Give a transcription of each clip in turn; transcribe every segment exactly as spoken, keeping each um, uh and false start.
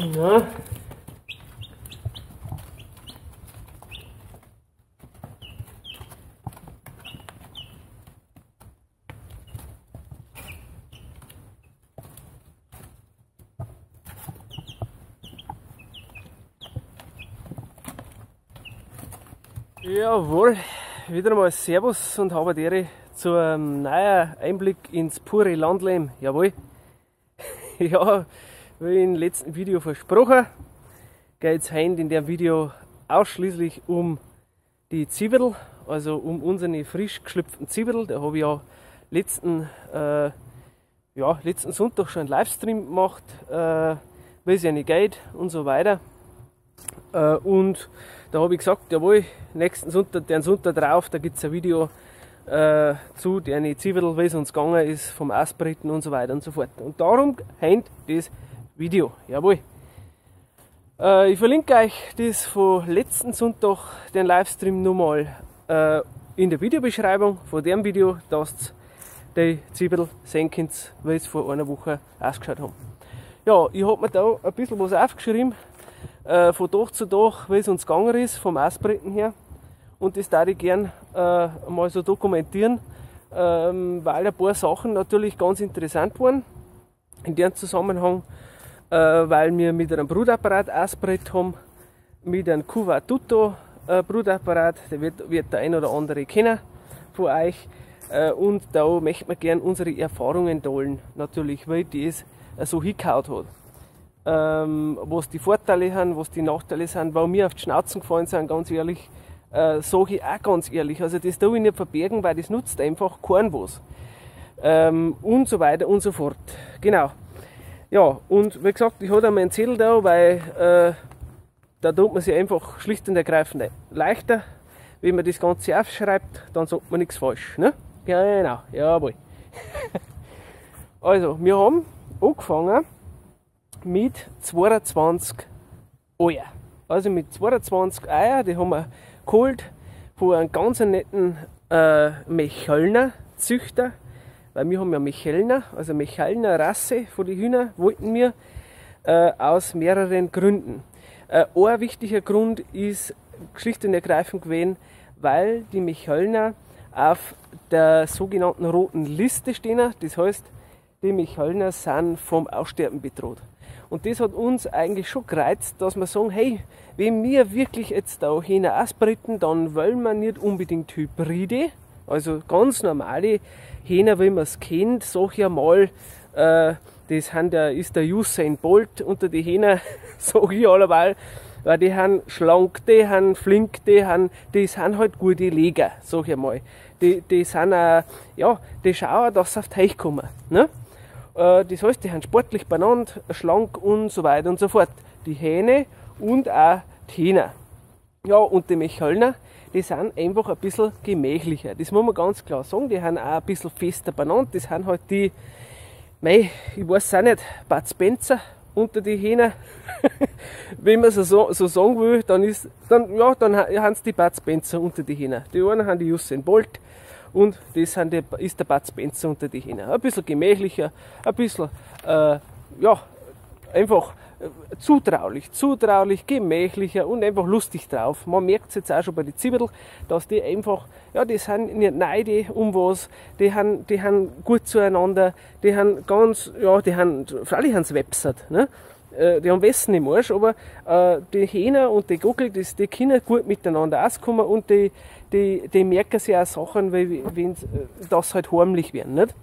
Ja. Jawohl, wieder mal Servus und habe dir zu einem neuen Einblick ins pure Landleben. Jawohl. Ja, wie im letzten Video versprochen, geht es heute in dem Video ausschließlich um die Zwiebel, also um unsere frisch geschlüpften Zwiebel. Da habe ich ja letzten, äh, ja, letzten Sonntag schon einen Livestream gemacht, äh, wie es ja nicht geht und so weiter. Äh, und da habe ich gesagt, jawohl, nächsten Sonntag, den Sonntag drauf, da gibt es ein Video äh, zu der Zwiebel, wie es uns gegangen ist, vom Ausbreiten und so weiter und so fort. Und darum hängt das Video, jawohl. Äh, ich verlinke euch das von letzten Sonntag, den Livestream, nochmal äh, in der Videobeschreibung von dem Video, dass ihr die Zwiebel sehen könnt, wie es vor einer Woche ausgeschaut haben. Ja, ich habe mir da ein bisschen was aufgeschrieben, Äh, von Tag zu Tag, wie es uns gegangen ist, vom Ausbreiten her. Und das würde ich gerne äh, mal so dokumentieren, ähm, weil ein paar Sachen natürlich ganz interessant waren. In dem Zusammenhang, äh, weil wir mit einem Brutapparat ausbreitet haben, mit einem Cuva Tutto äh, Brutapparat, der wird, wird der ein oder andere kennen von euch. Äh, und da möchten wir gerne unsere Erfahrungen teilen, natürlich, weil das äh, so hingehauen hat. Ähm, was die Vorteile haben, was die Nachteile sind, weil mir auf die Schnauzen gefallen sind, ganz ehrlich, äh, sage ich auch ganz ehrlich. Also das tue ich nicht verbergen, weil das nutzt einfach keinen was. Ähm, und so weiter und so fort. Genau. Ja, und wie gesagt, ich habe einmal einen Zettel da, weil äh, da tut man sich einfach schlicht und ergreifend leichter. Wenn man das Ganze aufschreibt, dann sagt man nichts falsch. Ne? Genau, jawohl. Also, wir haben angefangen mit zweiundzwanzig Eier. Also mit zweiundzwanzig Eier, die haben wir geholt von einem ganz netten äh, Mechalner Züchter, weil wir haben ja Mechalner, also Mechalner Rasse von den Hühnern wollten wir äh, aus mehreren Gründen. Äh, ein wichtiger Grund ist schlicht und ergreifend gewesen, weil die Mechalner auf der sogenannten roten Liste stehen, das heißt, die Mechalner sind vom Aussterben bedroht. Und das hat uns eigentlich schon gereizt, dass wir sagen, hey, wenn wir wirklich jetzt da Hähner ausbreiten, dann wollen wir nicht unbedingt Hybride, also ganz normale Hähner, wie man es kennt, sag ich einmal, äh, das sind der, ist der Usain Bolt unter die Hähner, sag ich alleweil, weil die haben schlank, die haben flink, die, haben, die sind halt gute Leger, sag ich einmal. Die, die sind auch, ja, die schauen, dass sie auf die Teich kommen, ne? Das heißt, die sind sportlich benannt, schlank und so weiter und so fort. Die Hähne und auch die Hähner. Ja, und die Mechalner, die sind einfach ein bisschen gemächlicher. Das muss man ganz klar sagen. Die sind auch ein bisschen fester benannt. Das sind halt die, mei, ich weiß auch nicht, Bud Spencer unter die Hähner. Wenn man so, so sagen will, dann ist, dann, ja, dann haben sie die Bud Spencer unter die Hähner. Die einen haben die Usain Bolt. Und das sind die, ist der Bud Spencer unter die Hähner. Ein bisschen gemächlicher, ein bisschen, äh, ja, einfach äh, zutraulich, zutraulich, gemächlicher und einfach lustig drauf. Man merkt es jetzt auch schon bei den Zwiebeln, dass die einfach, ja, die sind nicht neide um was, die haben, die haben gut zueinander, die haben ganz, ja, die haben, freilich haben sie websert, ne? Die haben Wessen im Arsch, aber äh, die Hähner und die Gockel, die, die können gut miteinander auskommen und die, die, die merken sich auch Sachen, weil wenn das halt heimlich werden. Nicht?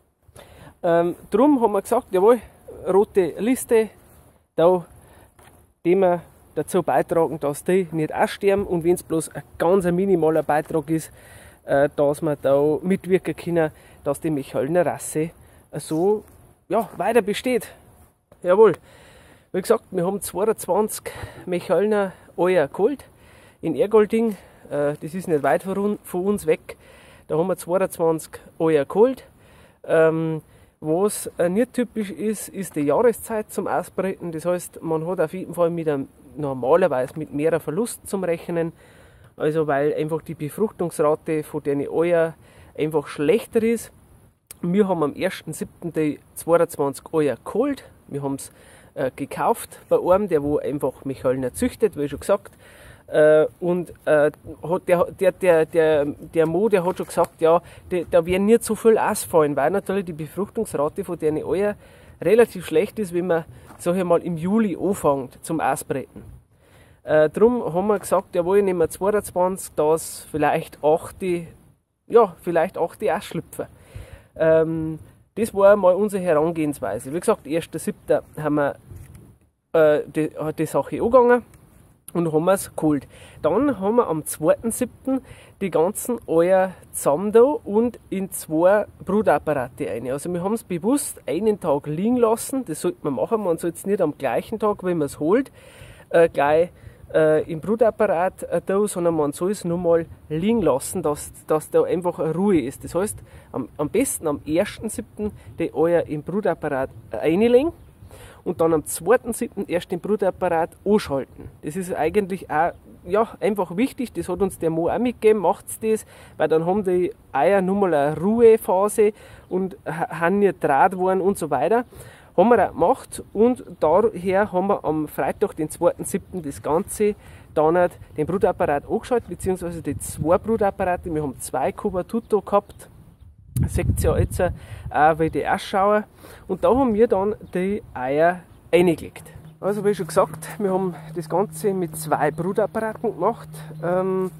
Ähm, drum haben wir gesagt, jawohl, rote Liste, da die wir dazu beitragen, dass die nicht aussterben und wenn es bloß ein ganz ein minimaler Beitrag ist, äh, dass wir da mitwirken können, dass die Mechalner Rasse so ja, weiter besteht. Jawohl. Wie gesagt, wir haben zweiundzwanzig Mechalner Eier geholt in Ergolding. Äh, das ist nicht weit von uns weg. Da haben wir zweiundzwanzig Eier geholt. Ähm, was äh, nicht typisch ist, ist die Jahreszeit zum Ausbreiten. Das heißt, man hat auf jeden Fall mit einem, normalerweise mit mehrer Verlust zum Rechnen. Also weil einfach die Befruchtungsrate von den Eier einfach schlechter ist. Wir haben am ersten siebten die zweiundzwanzig Eier geholt. Wir haben es äh, gekauft bei einem, der wo einfach Michelner züchtet, wie schon gesagt. Äh, und äh, hat der, der, der, der, der Mo, der hat schon gesagt, ja, der, da werden nicht so viel ausfallen, weil natürlich die Befruchtungsrate von denen Eier relativ schlecht ist, wenn man, sag ich mal, im Juli anfängt zum Ausbreiten. Äh, Darum haben wir gesagt, jawohl, nehmen wir zweiundzwanzig, dass vielleicht acht, ja, vielleicht acht ausschlüpfen. Ähm, das war mal unsere Herangehensweise. Wie gesagt, erster siebter haben wir äh, die, die Sache angegangen und haben es geholt. Dann haben wir am zweiten siebten die ganzen Eier zusammen da und in zwei Brutapparate rein. Also wir haben es bewusst einen Tag liegen lassen, das sollte man machen, man soll es nicht am gleichen Tag, wenn man es holt, äh, gleich äh, im Brutapparat äh, da, sondern man soll es nur mal liegen lassen, dass, dass da einfach eine Ruhe ist. Das heißt, am, am besten am ersten siebten die Eier im Brutapparat reinlegen und dann am zweiten siebten erst den Brutapparat anschalten. Das ist eigentlich auch ja, einfach wichtig, das hat uns der Mo auch mitgegeben, macht's das, weil dann haben die Eier nur mal eine Ruhephase und haben nicht draht worden und so weiter. Haben wir auch gemacht und daher haben wir am Freitag, den zweiten siebten das Ganze dann den Brutapparat angeschaltet, beziehungsweise die zwei Brutapparate. Wir haben zwei Cubatutto gehabt, seht ihr ja jetzt auch, wie die ausschauen. Und da haben wir dann die Eier reingelegt. Also wie schon gesagt, wir haben das Ganze mit zwei Brutapparaten gemacht. Ähm,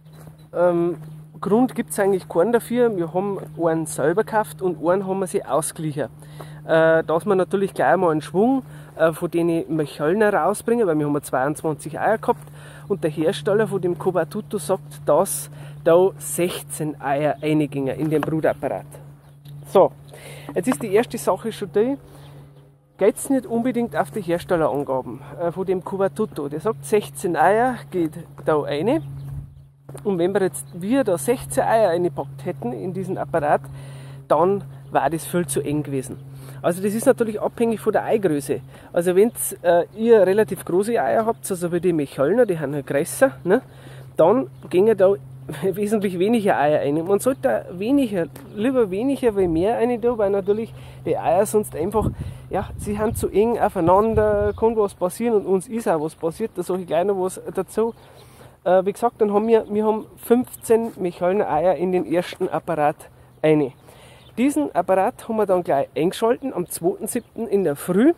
ähm, Grund gibt es eigentlich keinen dafür. Wir haben einen selber gekauft und einen haben wir sich ausgeliehen. Äh, dass wir natürlich gleich mal einen Schwung äh, von den Michelner rausbringen, weil wir haben zweiundzwanzig Eier gehabt und der Hersteller von dem Cubatutto sagt, dass da sechzehn Eier reingingen in den Brutapparat. So, jetzt ist die erste Sache schon die, geht es nicht unbedingt auf die Herstellerangaben äh, von dem Cubatutto. Der sagt, sechzehn Eier geht da rein. Und wenn wir jetzt wir da sechzehn Eier reingepackt hätten in diesen Apparat, dann war das viel zu eng gewesen. Also das ist natürlich abhängig von der Eigröße. Also wenn äh, ihr relativ große Eier habt, also wie die Michelner, die haben halt größer, ne, dann gehen da wesentlich weniger Eier rein. Man sollte weniger, lieber weniger wie mehr rein tun, weil natürlich die Eier sonst einfach, ja, sie haben zu eng aufeinander, kann was passieren und uns ist auch was passiert, da sage ich gleich noch was dazu. Äh, wie gesagt, dann haben wir, wir haben fünfzehn Michelner Eier in den ersten Apparat rein. Diesen Apparat haben wir dann gleich eingeschalten am zweiten siebten in der Früh.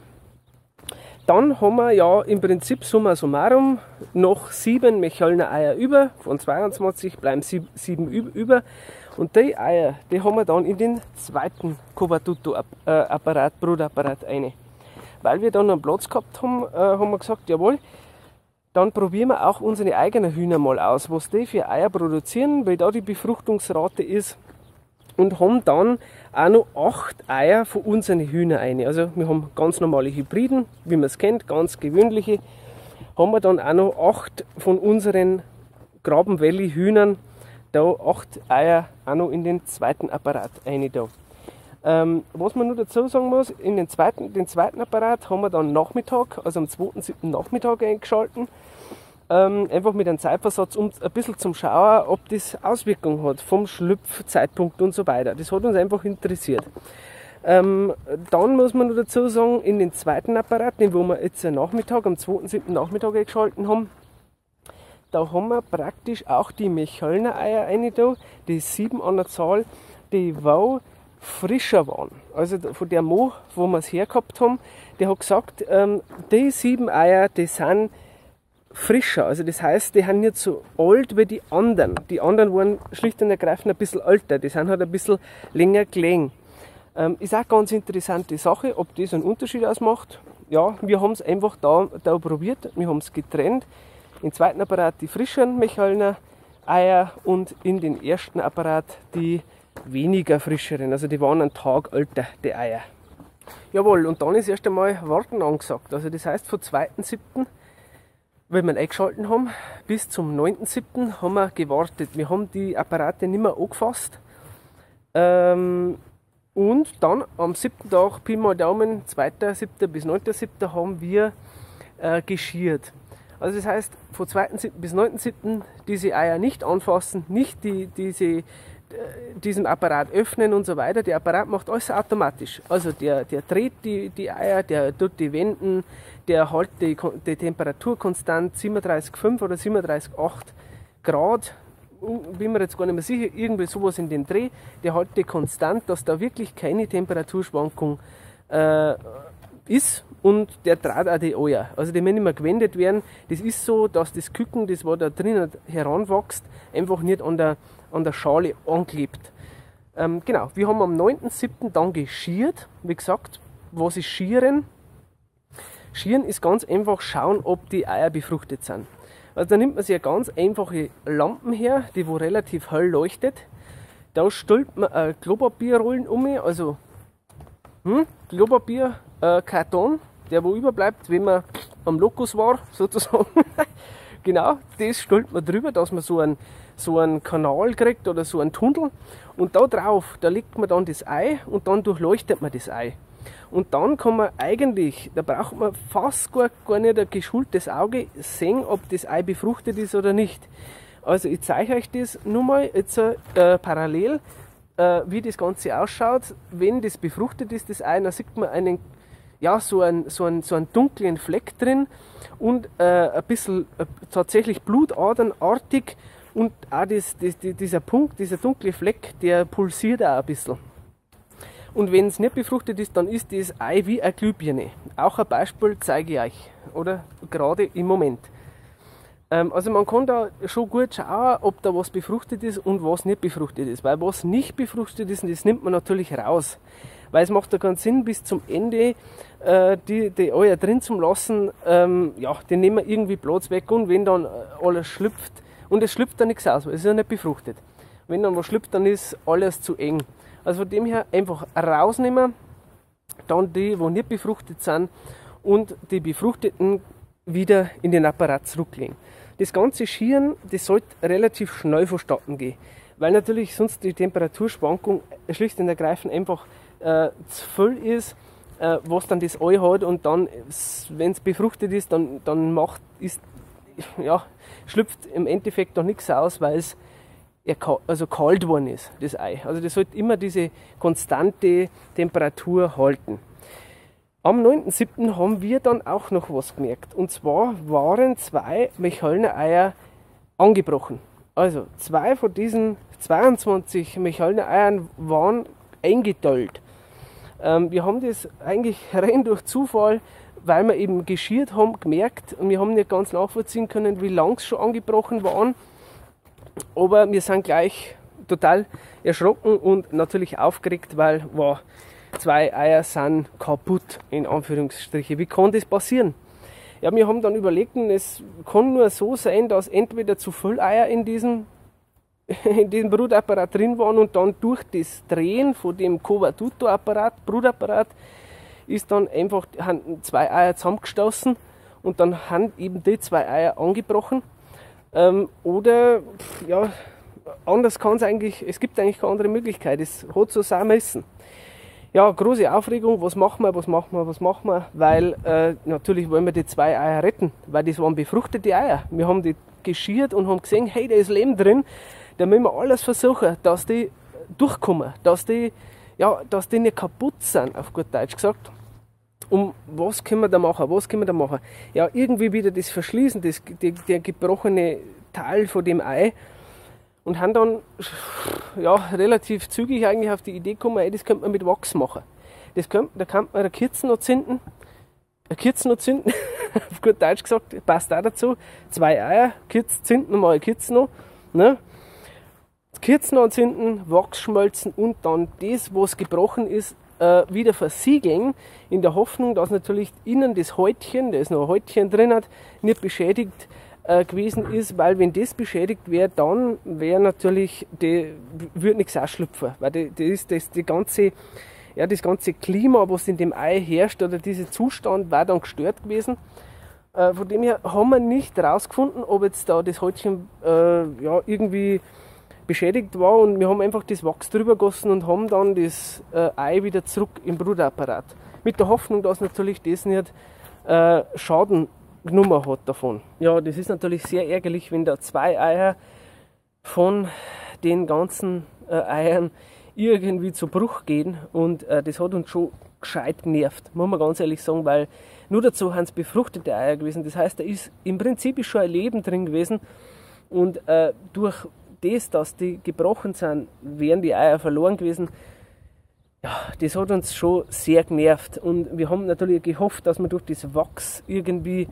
Dann haben wir ja im Prinzip summa summarum noch sieben Michelner Eier über, von zweiundzwanzig bleiben sieben über. Und die Eier, die haben wir dann in den zweiten Cubatutto-Apparat, Brutapparat rein. Weil wir dann einen Platz gehabt haben, äh, haben wir gesagt, jawohl, dann probieren wir auch unsere eigenen Hühner mal aus, was die für Eier produzieren, weil da die Befruchtungsrate ist. Und haben dann auch noch acht Eier von unseren Hühnern rein. Also wir haben ganz normale Hybriden, wie man es kennt, ganz gewöhnliche. Haben wir dann auch noch acht von unseren Graben Valley Hühnern, da acht Eier auch noch in den zweiten Apparat rein da. Ähm, was man nur dazu sagen muss, in den zweiten, den zweiten Apparat haben wir dann Nachmittag, also am zweiten siebten Nachmittag eingeschalten. Ähm, einfach mit einem Zeitversatz, um ein bisschen zum Schauen, ob das Auswirkungen hat vom Schlüpfzeitpunkt und so weiter. Das hat uns einfach interessiert. Ähm, dann muss man noch dazu sagen, in den zweiten Apparat, den wo wir jetzt am Nachmittag, am zweiten siebten Nachmittag eingeschalten haben, da haben wir praktisch auch die Michelner Eier rein da, die sieben an der Zahl, die wo frischer waren. Also von der Mo, wo wir es hergehabt haben, der hat gesagt, ähm, die sieben Eier, die sind frischer, also das heißt, die sind nicht so alt wie die anderen. Die anderen waren schlicht und ergreifend ein bisschen älter, die sind halt ein bisschen länger gelegen. Ähm, ist auch eine ganz interessante Sache, ob das einen Unterschied ausmacht. Ja, wir haben es einfach da, da probiert, wir haben es getrennt. Im zweiten Apparat die frischen Michelner Eier und in den ersten Apparat die weniger frischeren, also die waren einen Tag älter, die Eier. Jawohl, und dann ist erst einmal Warten angesagt, also das heißt vom zweiten siebten wenn wir ihn eingeschalten haben, bis zum neunten siebten haben wir gewartet. Wir haben die Apparate nicht mehr angefasst. Ähm, und dann am siebten Tag, Pi mal Daumen, zweiten siebten bis neunten siebten haben wir äh, geschiert. Also das heißt, von zweiten siebten bis neunten siebten diese Eier nicht anfassen, nicht die, diese, diesen Apparat öffnen und so weiter. Der Apparat macht alles automatisch. Also der, der dreht die, die Eier, der tut die wenden, der hält die, die Temperatur konstant siebenunddreißig Komma fünf oder siebenunddreißig Komma acht Grad. Bin mir jetzt gar nicht mehr sicher, irgendwie sowas in dem Dreh. Der hält die konstant, dass da wirklich keine Temperaturschwankung äh, ist, und der dreht auch die Eier. Also die müssen nicht mehr gewendet werden. Das ist so, dass das Küken, das was da drinnen heranwächst, einfach nicht an der, an der Schale anklebt. Ähm, genau, wir haben am neunten siebten dann geschiert. Wie gesagt, was ist Schieren? Schieren ist ganz einfach schauen, ob die Eier befruchtet sind. Also da nimmt man sich eine ganz einfache Lampe her, die wo relativ hell leuchtet. Da stellt man äh, Klopapierrollen um, also hm, Klopapierkarton, äh, der wo überbleibt, wenn man am Lokus war, sozusagen. Genau, das stellt man drüber, dass man so einen, so einen Kanal kriegt oder so einen Tunnel. Und da drauf, da legt man dann das Ei und dann durchleuchtet man das Ei. Und dann kann man eigentlich, da braucht man fast gar, gar nicht ein geschultes Auge, sehen, ob das Ei befruchtet ist oder nicht. Also ich zeige euch das nur mal jetzt äh, parallel, äh, wie das Ganze ausschaut. Wenn das befruchtet ist, das Ei, dann sieht man einen, ja, so einen, so einen, so einen dunklen Fleck drin und äh, ein bisschen äh, tatsächlich blutadernartig, und auch das, das, dieser Punkt, dieser dunkle Fleck, der pulsiert auch ein bisschen. Und wenn es nicht befruchtet ist, dann ist das Ei wie eine Glühbirne. Auch ein Beispiel zeige ich euch, oder gerade im Moment. Ähm, also man kann da schon gut schauen, ob da was befruchtet ist und was nicht befruchtet ist. Weil was nicht befruchtet ist, das nimmt man natürlich raus. Weil es macht ja keinen Sinn, bis zum Ende äh, die, die Eier drin zu lassen. Ähm, ja, die nehmen wir irgendwie Platz weg, und wenn dann alles schlüpft, und es schlüpft dann nichts aus, weil es ist ja nicht befruchtet. Wenn dann was schlüpft, dann ist alles zu eng. Also von dem her einfach rausnehmen, dann die, die nicht befruchtet sind, und die befruchteten wieder in den Apparat zurücklegen. Das ganze Schieren, das sollte relativ schnell vonstatten gehen, weil natürlich sonst die Temperaturschwankung schlicht und ergreifend einfach äh, zu viel ist, äh, was dann das Ei hat, und dann, wenn es befruchtet ist, dann, dann macht, ist, ja, schlüpft im Endeffekt noch nichts aus, weil es also kalt worden ist, das Ei. Also das sollte immer diese konstante Temperatur halten. Am neunten siebten haben wir dann auch noch was gemerkt. Und zwar waren zwei Mechalner Eier angebrochen. Also zwei von diesen zweiundzwanzig Mechalner Eiern waren eingeteilt. Ähm, wir haben das eigentlich rein durch Zufall, weil wir eben geschiert haben, gemerkt, und wir haben nicht ganz nachvollziehen können, wie lang es schon angebrochen waren. Aber wir sind gleich total erschrocken und natürlich aufgeregt, weil wow, zwei Eier sind kaputt, in Anführungsstriche. Wie kann das passieren? Ja, wir haben dann überlegt, es kann nur so sein, dass entweder zu viel Eier in diesem, in diesem Brutapparat drin waren, und dann durch das Drehen von dem Cover-Tutto-Apparat, Brutapparat, ist dann einfach, haben zwei Eier zusammengestoßen, und dann haben eben die zwei Eier angebrochen. Ähm, oder, ja, anders kann es eigentlich, es gibt eigentlich keine andere Möglichkeit, es hat so sein müssen. Ja, große Aufregung, was machen wir, was machen wir, was machen wir, weil äh, natürlich wollen wir die zwei Eier retten, weil das waren befruchtete Eier. Wir haben die geschiert und haben gesehen, hey, da ist Leben drin, da müssen wir alles versuchen, dass die durchkommen, dass die, ja, dass die nicht kaputt sind, auf gut Deutsch gesagt. Um was können wir da machen? Was können wir da machen? Ja, irgendwie wieder das Verschließen, das, die, der gebrochene Teil von dem Ei, und haben dann ja, relativ zügig eigentlich auf die Idee gekommen, ey, das könnte man mit Wachs machen. Das könnte, da kann man eine Kerze noch zünden, eine Kerze noch zünden, auf gut Deutsch gesagt, passt auch dazu. Zwei Eier, Kerze zünden, mal eine Kerze noch, ne? Kerzen anzünden, Wachs schmelzen und dann das, was gebrochen ist, wieder versiegeln, in der Hoffnung, dass natürlich innen das Häutchen, da ist noch ein Häutchen drin hat, nicht beschädigt äh, gewesen ist, weil wenn das beschädigt wäre, dann wäre natürlich, die würde nichts ausschlüpfen, weil die, die ist das, die ganze, ja, das ganze Klima, was in dem Ei herrscht, oder dieser Zustand, war dann gestört gewesen. Äh, von dem her haben wir nicht herausgefunden, ob jetzt da das Häutchen äh, ja, irgendwie beschädigt war, und wir haben einfach das Wachs drüber gegossen und haben dann das äh, Ei wieder zurück im Brutapparat. Mit der Hoffnung, dass natürlich das nicht äh, Schaden genommen hat davon. Ja, das ist natürlich sehr ärgerlich, wenn da zwei Eier von den ganzen äh, Eiern irgendwie zu Bruch gehen und äh, das hat uns schon gescheit genervt, muss man ganz ehrlich sagen, weil nur dazu haben es befruchtete Eier gewesen. Das heißt, da ist im Prinzip ist schon ein Leben drin gewesen und äh, durch das, dass die gebrochen sind, wären die Eier verloren gewesen. Ja, das hat uns schon sehr genervt und wir haben natürlich gehofft, dass wir durch das Wachs irgendwie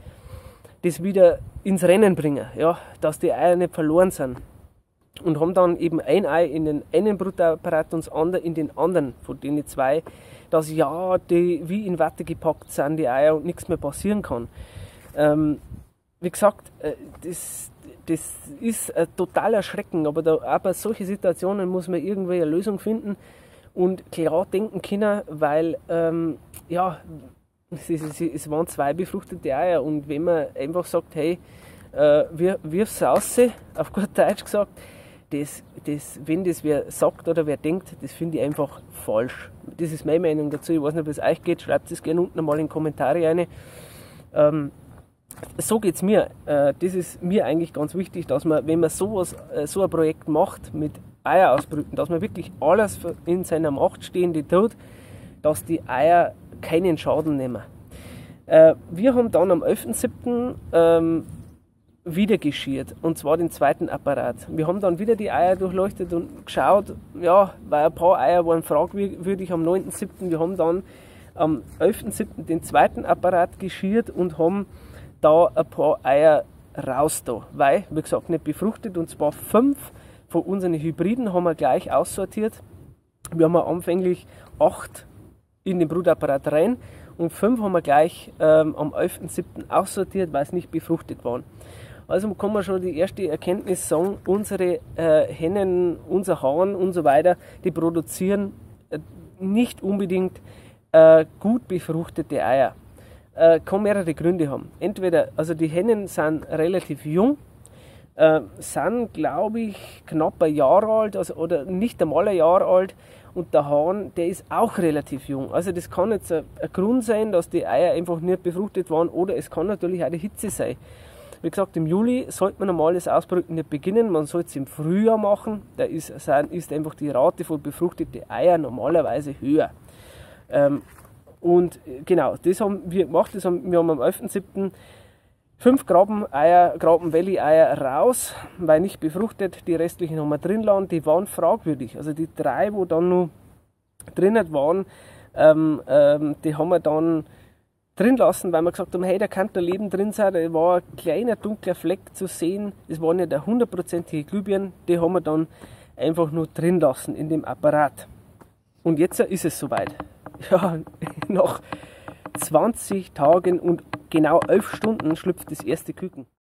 das wieder ins Rennen bringen, ja, dass die Eier nicht verloren sind. Und haben dann eben ein Ei in den einen Brutapparat und das andere in den anderen von denen zwei, dass ja, die wie in Watte gepackt sind, die Eier, und nichts mehr passieren kann. Ähm, wie gesagt, äh, das, das ist ein totaler Schrecken, aber da, auch bei solchen Situationen muss man irgendwie eine Lösung finden und klar denken können, weil ähm, ja, es, es, es waren zwei befruchtete Eier und wenn man einfach sagt, hey, äh, wirf es raus, auf gut Deutsch gesagt, Das, das, wenn das wer sagt oder wer denkt, das finde ich einfach falsch. Das ist meine Meinung dazu. Ich weiß nicht, wie es euch geht. Schreibt es gerne unten mal in die Kommentare rein. Ähm, so geht es mir. Äh, das ist mir eigentlich ganz wichtig, dass man, wenn man sowas, äh, so ein Projekt macht mit Eierausbrüten, dass man wirklich alles in seiner Macht Stehende tut, dass die Eier keinen Schaden nehmen. Äh, wir haben dann am elften siebten Ähm, wieder geschirrt, und zwar den zweiten Apparat. Wir haben dann wieder die Eier durchleuchtet und geschaut, ja, weil ein paar Eier waren fragwürdig am neunten siebten Wir haben dann am elften siebten den zweiten Apparat geschirrt und haben da ein paar Eier raus da, weil, wie gesagt, nicht befruchtet, und zwar fünf von unseren Hybriden haben wir gleich aussortiert. Wir haben anfänglich acht in den Brutapparat rein und fünf haben wir gleich ähm, am elften siebten aussortiert, weil es nicht befruchtet waren. Also kann man schon die erste Erkenntnis sagen, unsere äh, Hennen, unser Hahn und so weiter, die produzieren äh, nicht unbedingt äh, gut befruchtete Eier. Äh, kann mehrere Gründe haben. Entweder, also die Hennen sind relativ jung, äh, sind glaube ich knapp ein Jahr alt, also, oder nicht einmal ein Jahr alt, und der Hahn, der ist auch relativ jung. Also das kann jetzt ein, ein Grund sein, dass die Eier einfach nicht befruchtet waren, oder es kann natürlich auch die Hitze sein. Wie gesagt, im Juli sollte man normal das Ausbrüten nicht beginnen, man sollte es im Frühjahr machen, da ist, ist einfach die Rate von befruchteten Eiern normalerweise höher. Ähm, und genau, das haben wir gemacht, das haben, wir haben am elften siebten fünf Graben-Eier, Graben-Valley-Eier raus, weil nicht befruchtet, die restlichen haben wir drin lassen, die waren fragwürdig. Also die drei, wo dann noch drinnen waren, ähm, ähm, die haben wir dann drin lassen, weil wir gesagt haben, hey, da kann da Leben drin sein, da war ein kleiner dunkler Fleck zu sehen, es waren nicht hundertprozentige Glühbirnen, die haben wir dann einfach nur drin lassen in dem Apparat. Und jetzt ist es soweit. Ja, nach zwanzig Tagen und genau elf Stunden schlüpft das erste Küken.